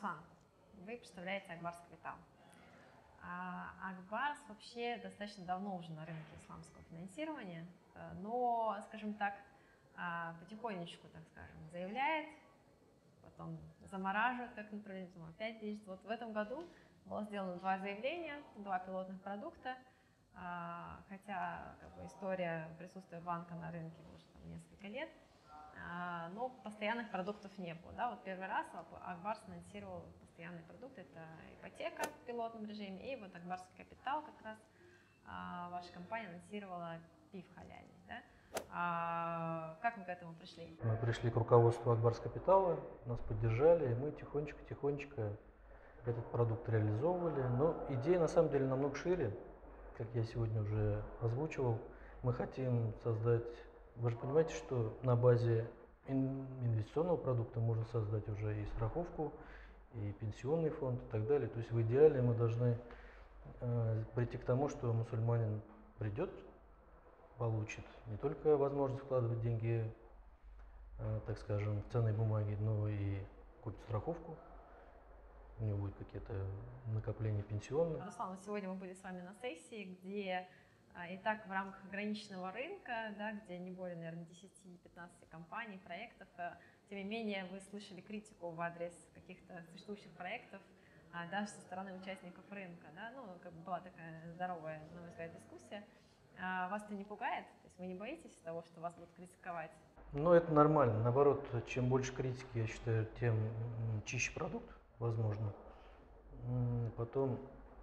Руслан, вы представляете Акбарс Капитал. Акбарс вообще достаточно давно уже на рынке исламского финансирования, но, скажем так, потихонечку, так скажем, заявляет, потом замораживает, как направление, потом опять движется. Вот в этом году было сделано 2 заявления, 2 пилотных продукта, хотя история присутствия банка на рынке уже несколько лет, но постоянных продуктов не было. Да? Вот первый раз Акбарс анонсировал постоянный продукт, это ипотека в пилотном режиме, и вот Акбарский Капитал как раз ваша компания анонсировала ПИФ халяльный. Да? Как мы к этому пришли? Мы пришли к руководству Акбарс Капитала, нас поддержали, и мы тихонечко этот продукт реализовывали. Но идея на самом деле намного шире, как я сегодня уже озвучивал. Мы хотим создать, вы же понимаете, что на базе инвестиционного продукта можно создать уже и страховку, и пенсионный фонд и так далее. То есть в идеале мы должны прийти к тому, что мусульманин придет, получит не только возможность вкладывать деньги, так скажем, в ценные бумаги, но и купит страховку, у него будет какие-то накопления пенсионные. Руслан, сегодня мы были с вами на сессии, где и так в рамках ограниченного рынка, да, где не более, наверное, 10-15 компаний, проектов, тем не менее вы слышали критику в адрес каких-то существующих проектов, даже со стороны участников рынка. Да? Ну, как бы была такая здоровая, на мой взгляд, дискуссия. Вас это не пугает? То есть вы не боитесь того, что вас будут критиковать? Ну, это нормально. Наоборот, чем больше критики, я считаю, тем чище продукт, возможно. Потом,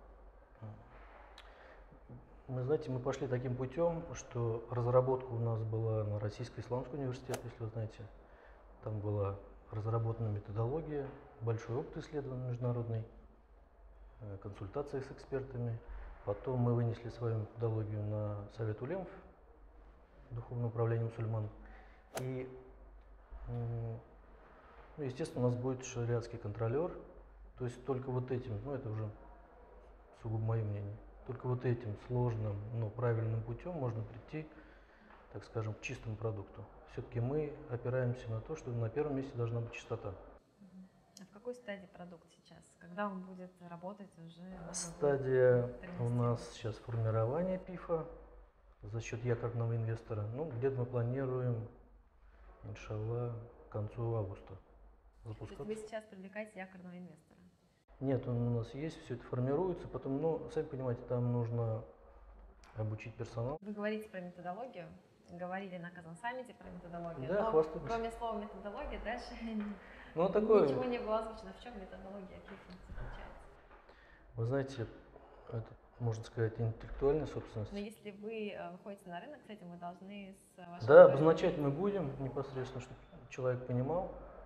мы, знаете, мы пошли таким путем, что разработка у нас была на Российский исламский университет, если вы знаете. Там была разработана методология, большой опыт исследований международный, консультации с экспертами. Потом мы вынесли свою методологию на Совет улемов, Духовное управление мусульман. И, ну, естественно, у нас будет шариатский контролер. То есть только вот этим, ну это уже сугубо мое мнение, только вот этим сложным, но правильным путем можно прийти, так скажем, к чистому продукту. Все-таки мы опираемся на то, что на первом месте должна быть чистота. А в какой стадии продукт сейчас? Когда он будет работать уже? Стадия у нас сейчас формирование ПИФа за счет якорного инвестора. Ну, где-то мы планируем, иншаллах, к концу августа запускаться. То есть вы сейчас привлекаете якорного инвестора? Нет, он у нас есть, все это формируется, потом, ну, сами понимаете, там нужно обучить персонал. Вы говорите про методологию, говорили на Казан-саммите про методологию, да, но кроме слова методология дальше ничего не было озвучено. В чем методология, какие функции заключаются? Вы знаете, это, можно сказать, интеллектуальная собственность. Но если вы выходите на рынок с этим, вы должны с вашим... Да, обозначать мы будем непосредственно, чтобы человек понимал.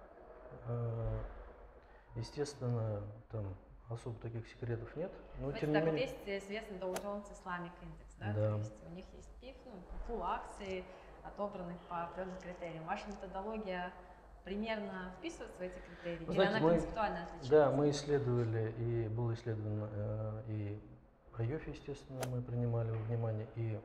Естественно, там особо таких секретов нет, но тем не менее... Есть известный Dow Jones Islamic Index, да? Да. То есть у них есть ПИФ, пул акций, отобранных по определенным критериям. Ваша методология примерно вписывается в эти критерии? Или она концептуально отличается? Да, мы исследовали, и было исследовано и IOF, естественно, мы принимали во внимание, и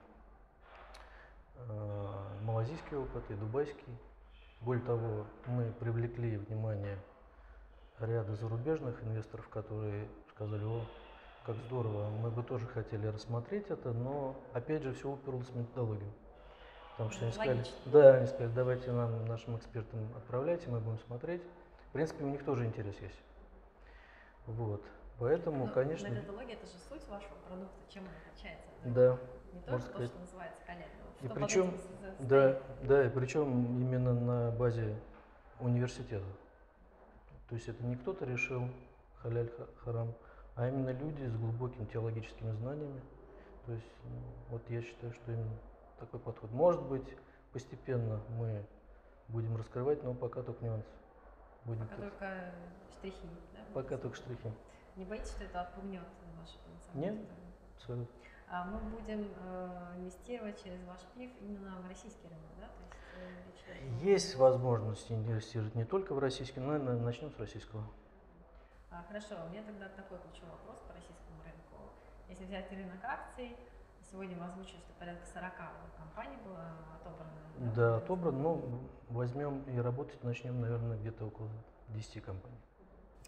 малазийский опыт, и дубайский. Более того, мы привлекли внимание ряда зарубежных инвесторов, которые сказали: о, как здорово, мы бы тоже хотели рассмотреть это, но опять же все уперлось в методологию. Потому что они сказали, давайте нам, нашим экспертам отправляйте, мы будем смотреть. В принципе, у них тоже интерес есть. Вот. Поэтому, конечно... Методология – это же суть вашего продукта, чем она отличается? Да. Не только то, что называется халяльным. И причем, и причем именно на базе университета. То есть это не кто-то решил халяль харам, а именно люди с глубокими теологическими знаниями. То есть вот я считаю, что именно такой подход. Может быть, постепенно мы будем раскрывать, но пока только нюансы. Пока только штрихи, да? Пока только штрихи. Не боитесь, что это отпугнет ваши потенциалы? Нет, абсолютно. Мы будем инвестировать через ваш ПИФ именно в российский рынок, да? То есть, есть возможность инвестировать не только в российский, но, наверное, начнем с российского. Хорошо, у меня тогда такой ключевой вопрос по российскому рынку. Если взять рынок акций, сегодня вы озвучили, что порядка 40 компаний было отобрано. Да, отобрано, но возьмем и работать начнем, наверное, где-то около 10 компаний.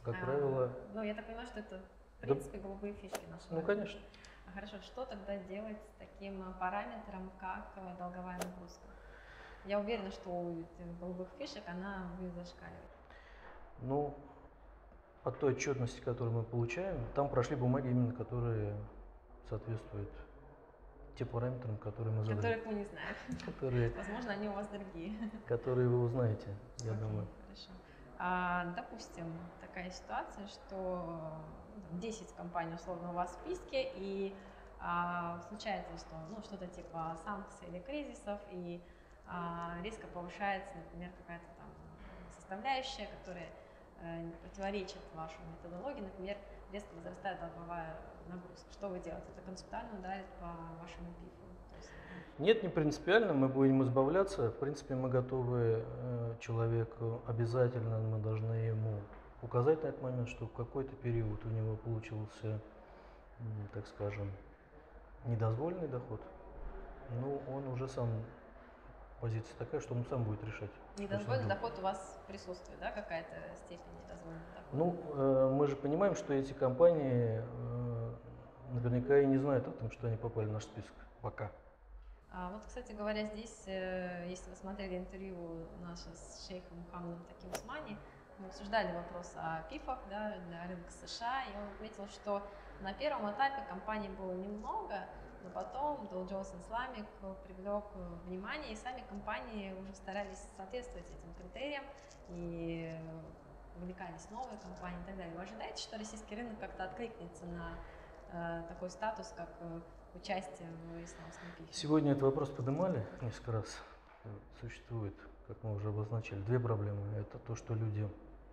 Как правило, Ну, я так понимаю, что это, в Да. принципе, голубые фишки нашего ну, рынка. конечно. Хорошо, что тогда делать с таким параметром, как долговая нагрузка? Я уверена, что у этих голубых фишек она будет зашкаливать. Ну, по той отчетности, которую мы получаем, там прошли бумаги именно, которые соответствуют тем параметрам, которые мы задали. Которых мы не знаем. Которые, Возможно, они у вас другие. которые вы узнаете, я Окей, думаю. хорошо. Допустим, такая ситуация, что 10 компаний условно у вас в списке, и случается, что что-то типа санкций или кризисов, и резко повышается, например, какая-то там составляющая, которая противоречит вашей методологии, например, резко возрастает долговая нагрузка. Что вы делаете? Это концептуально ударит по вашему ПИФу? Нет, не принципиально, мы будем избавляться. В принципе, мы готовы человеку, обязательно мы должны ему указать на этот момент, что в какой-то период у него получился, так скажем, недозволенный доход. Ну, он уже сам, позиция такая, что он сам будет решать. Недозволенный доход у вас присутствует, да, какая-то степень недозволенного дохода? Ну, мы же понимаем, что эти компании наверняка и не знают о том, что они попали в наш список пока. Вот, кстати говоря, здесь, если вы смотрели интервью наше с шейхом Мухаммадом Таким Усмани, мы обсуждали вопрос о ПИФах, да, для рынка США, и он отметил, что на первом этапе компаний было немного, но потом Dow Jones Islamic привлек внимание, и сами компании уже старались соответствовать этим критериям, и увлекались новые компании и так далее. Вы ожидаете, что российский рынок как-то откликнется на такой статус, как участие в исламском ПИФе? Сегодня этот вопрос поднимали несколько раз. Существует, как мы уже обозначили, две проблемы. Это то, что люди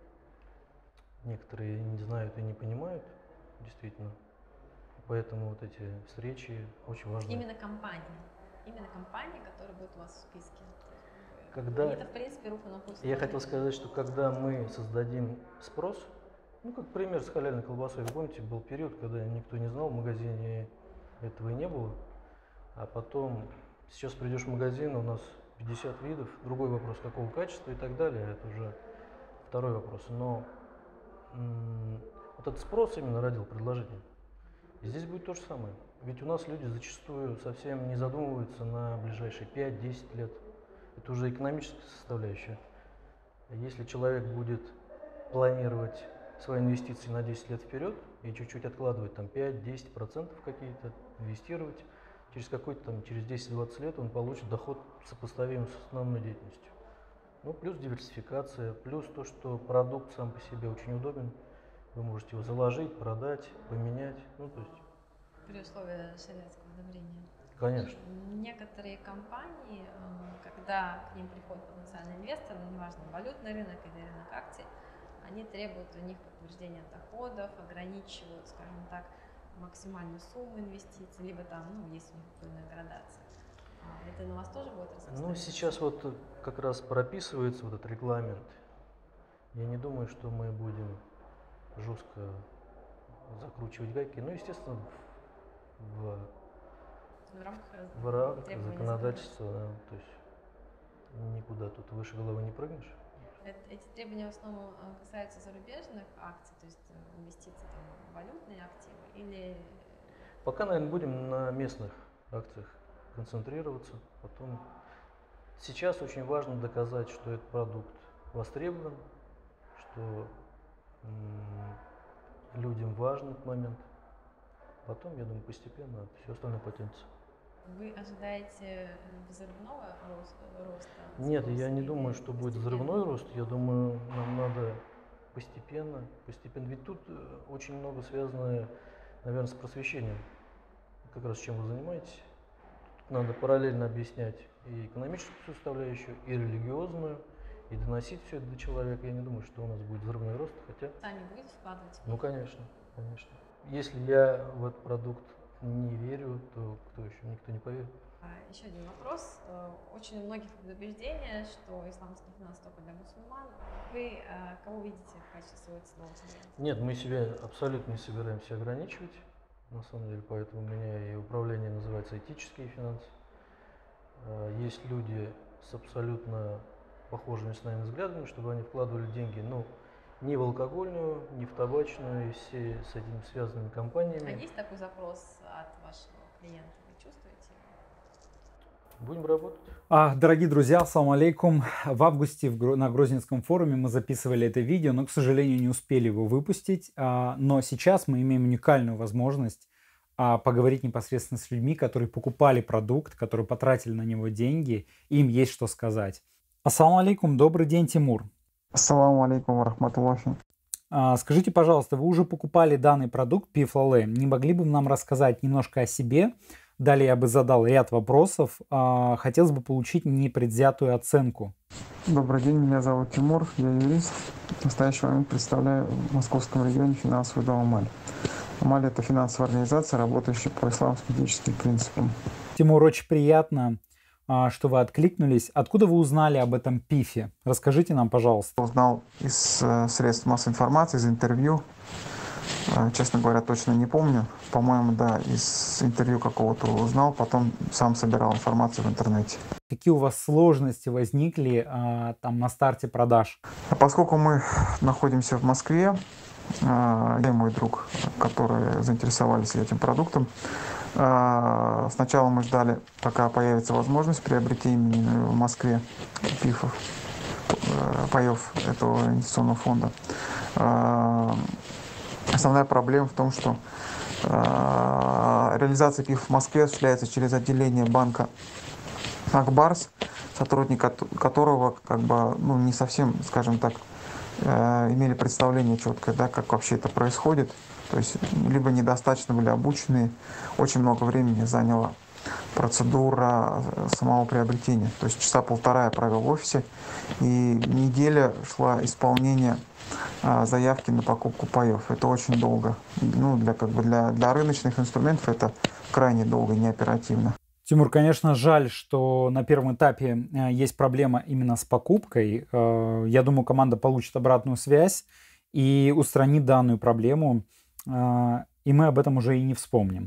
некоторые не знают и не понимают, действительно. Поэтому вот эти встречи очень важны. Именно компании, которые будут у вас в списке. Когда... Это, в принципе, руку на пульс. Я хотел сказать, что когда мы создадим спрос, ну, как пример с халяльной колбасой, вы помните, был период, когда никто не знал, в магазине этого и не было, а потом сейчас придешь в магазин, у нас 50 видов, другой вопрос, какого качества и так далее, это уже второй вопрос, но вот этот спрос именно родил предложение. И здесь будет то же самое, ведь у нас люди зачастую совсем не задумываются на ближайшие 5-10 лет, это уже экономическая составляющая. Если человек будет планировать свои инвестиции на 10 лет вперед и чуть-чуть откладывать там 5-10% какие-то, инвестировать, через какой-то там, через 10-20 лет он получит доход сопоставимый с основной деятельностью. Ну, плюс диверсификация, плюс то, что продукт сам по себе очень удобен. Вы можете его заложить, продать, поменять. Ну, то есть... При условии шариатского одобрения. Конечно. Некоторые компании, когда к ним приходит потенциальный инвестор, неважно, валютный рынок или рынок акций, они требуют у них подтверждения доходов, ограничивают, скажем так, максимальную сумму инвестиций, либо там, есть у них определенная градация. Это на вас тоже будет распространяться? Ну, сейчас вот как раз прописывается вот этот регламент. Я не думаю, что мы будем жестко закручивать гайки. Ну, естественно, в рамках законодательства, да, то есть никуда тут выше головы не прыгнешь. Эти требования в основном касаются зарубежных акций, то есть инвестиций в валютные активы, или... Пока, наверное, будем на местных акциях концентрироваться. Потом сейчас очень важно доказать, что этот продукт востребован, что людям важен этот момент. Потом, я думаю, постепенно все остальное потянется. Вы ожидаете взрывного роста? Нет, я не думаю, что будет взрывной рост. Я думаю, нам надо постепенно. Ведь тут очень много связано, наверное, с просвещением. Как раз чем вы занимаетесь. Тут надо параллельно объяснять и экономическую составляющую, и религиозную, и доносить все это до человека. Я не думаю, что у нас будет взрывной рост, хотя... Сами будете вкладывать? Ну, конечно, конечно. Если я в этот продукт не верю, то кто еще? Никто не поверит. Еще один вопрос. Очень у многих предубеждение, что исламский финанс только для мусульман. Вы кого видите в качестве своего целевого клиента? Нет, мы себя абсолютно не собираемся ограничивать. На самом деле, поэтому у меня и управление называется этические финансы. Есть люди с абсолютно похожими с нами взглядами, чтобы они вкладывали деньги, ни в алкогольную, ни в табачную и все с этим связанными А компаниями. есть такой запрос от вашего клиента? Вы чувствуете его? Будем работать. Дорогие друзья, ассаламу алейкум. В августе на Грозненском форуме мы записывали это видео, но, к сожалению, не успели его выпустить. Но сейчас мы имеем уникальную возможность поговорить непосредственно с людьми, которые покупали продукт, которые потратили на него деньги, им есть что сказать. Ассаламу алейкум, добрый день, Тимур. Ассаламу алейкум ва рахматуллахи. Скажите, пожалуйста, вы уже покупали данный продукт PIF-LALE. Не могли бы нам рассказать немножко о себе? Далее я бы задал ряд вопросов. Хотелось бы получить непредвзятую оценку. Добрый день, меня зовут Тимур, я юрист. В настоящий момент представляю в московском регионе финансовый дом Амаль. Амаль – это финансовая организация, работающая по исламским этическим принципам. Тимур, очень приятно, что вы откликнулись. Откуда вы узнали об этом ПИФе? Расскажите нам, пожалуйста. Узнал из средств массовой информации, из интервью. Честно говоря, точно не помню. По-моему, да, из интервью какого-то узнал, потом сам собирал информацию в интернете. Какие у вас сложности возникли там на старте продаж? Поскольку мы находимся в Москве, я и мой друг, которые заинтересовались этим продуктом, сначала мы ждали, пока появится возможность приобретения в Москве паев этого инвестиционного фонда. Основная проблема в том, что реализация ПИФ в Москве осуществляется через отделение банка Акбарс, сотрудник которого не совсем, скажем так, имели представление четкое, да, как вообще это происходит. То есть либо недостаточно были обучены, очень много времени заняла процедура самого приобретения. То есть часа полтора я провел в офисе, и неделя шла исполнение заявки на покупку паев. Это очень долго. Для рыночных инструментов это крайне долго, не оперативно. Тимур, конечно, жаль, что на первом этапе есть проблема именно с покупкой. Я думаю, команда получит обратную связь и устранит данную проблему, и мы об этом уже и не вспомним.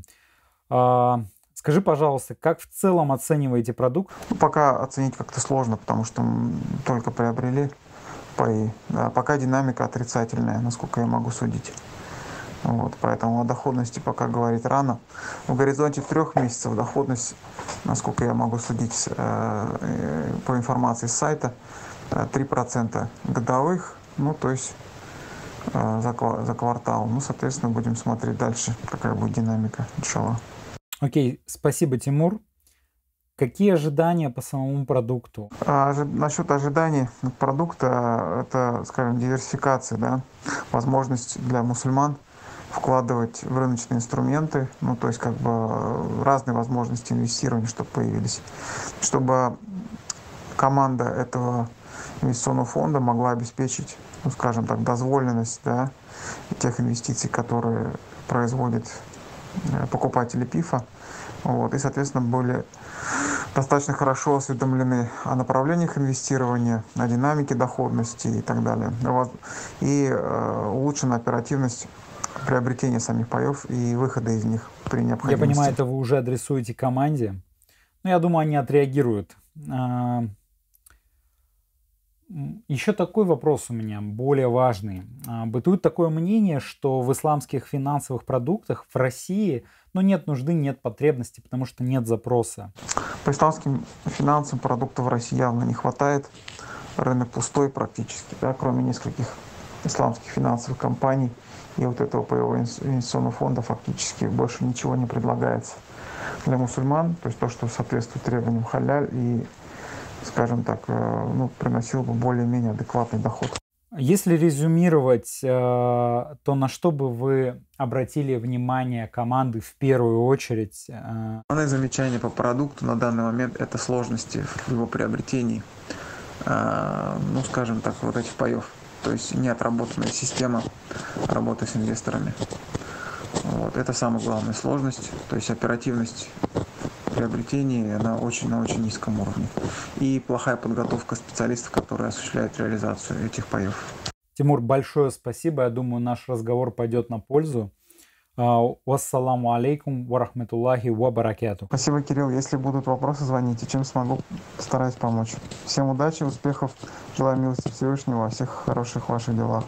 Скажи, пожалуйста, как в целом оцениваете продукт? Пока оценить как-то сложно, потому что только приобрели паи. Пока динамика отрицательная, насколько я могу судить. Поэтому о доходности пока говорить рано. В горизонте 3 месяцев доходность, насколько я могу судить по информации с сайта, 3% годовых, то есть за квартал. Соответственно, будем смотреть дальше, какая будет динамика, иншаллах. Окей, спасибо, Тимур. Какие ожидания по самому продукту? Насчет ожиданий продукта, это, скажем, диверсификация, да, возможность для мусульман вкладывать в рыночные инструменты, то есть разные возможности инвестирования, чтобы появились, чтобы команда этого инвестиционного фонда могла обеспечить, скажем так, дозволенность, да, тех инвестиций, которые производят покупатели ПИФа, и, соответственно, были достаточно хорошо осведомлены о направлениях инвестирования, о динамике доходности и так далее. И улучшена оперативность приобретения самих паев и выхода из них при необходимости. Я понимаю, это вы уже адресуете команде. Я думаю, они отреагируют. Еще такой вопрос у меня, более важный. Бытует такое мнение, что в исламских финансовых продуктах в России нет нужды, нет потребности, потому что нет запроса. По исламским финансовым продуктам в России явно не хватает. Рынок пустой практически, да, кроме нескольких исламских финансовых компаний. И этого паевого инвестиционного фонда фактически больше ничего не предлагается для мусульман. То есть то, что соответствует требованиям халяль и, скажем так, приносил бы более-менее адекватный доход. Если резюмировать, то на что бы вы обратили внимание команды в первую очередь? Основные замечания по продукту на данный момент – это сложности в его приобретении, скажем так, этих паев. То есть неотработанная система работы с инвесторами. Это самая главная сложность. То есть оперативность приобретения на очень низком уровне. И плохая подготовка специалистов, которые осуществляют реализацию этих паев. Тимур, большое спасибо. Я думаю, наш разговор пойдет на пользу. Вассаламу алейкум ва рахматуллахи ва баракату. Спасибо, Кирилл. Если будут вопросы, звоните. Чем смогу, постараюсь помочь. Всем удачи, успехов. Желаю милости Всевышнего во всех хороших ваших делах.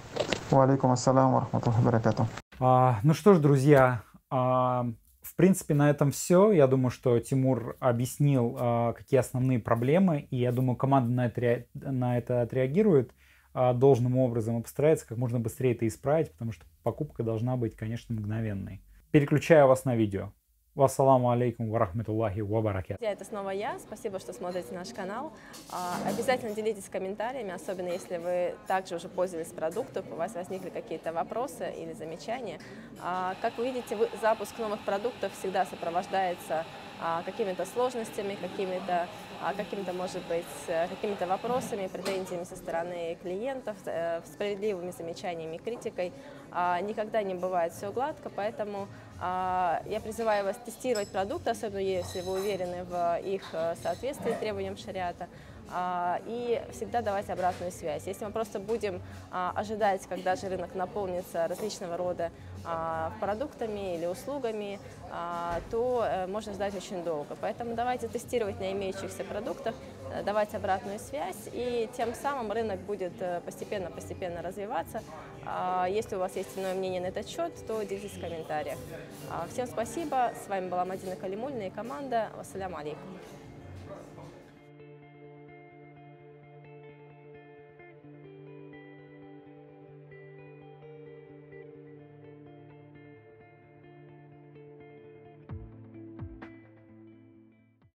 Ва алейкум ассалям ва рахматуллахи ва баракатуху. Ну что ж, друзья, в принципе, на этом все. Я думаю, что Тимур объяснил, какие основные проблемы, и я думаю, команда на это отреагирует должным образом и постарается как можно быстрее это исправить, потому что покупка должна быть, конечно, мгновенной. Переключаю вас на видео. Вассаламу алейкум ва рахматуллахи ва баракатуху. Это снова я. Спасибо, что смотрите наш канал. Обязательно делитесь комментариями, особенно если вы также уже пользовались продуктом, у вас возникли какие-то вопросы или замечания. Как вы видите, запуск новых продуктов всегда сопровождается какими-то сложностями, какими-то, может быть, какими-то вопросами, претензиями со стороны клиентов, справедливыми замечаниями, критикой. Никогда не бывает все гладко, поэтому я призываю вас тестировать продукты, особенно если вы уверены в их соответствии требованиям шариата, и всегда давать обратную связь. Если мы просто будем ожидать, когда же рынок наполнится различного рода продуктами или услугами, то можно ждать очень долго. Поэтому давайте тестировать на имеющихся продуктах, давать обратную связь, и тем самым рынок будет постепенно развиваться. Если у вас есть иное мнение на этот счет, то делитесь в комментариях. Всем спасибо. С вами была Мадина Калимульна и команда. Вассаляму алейкум.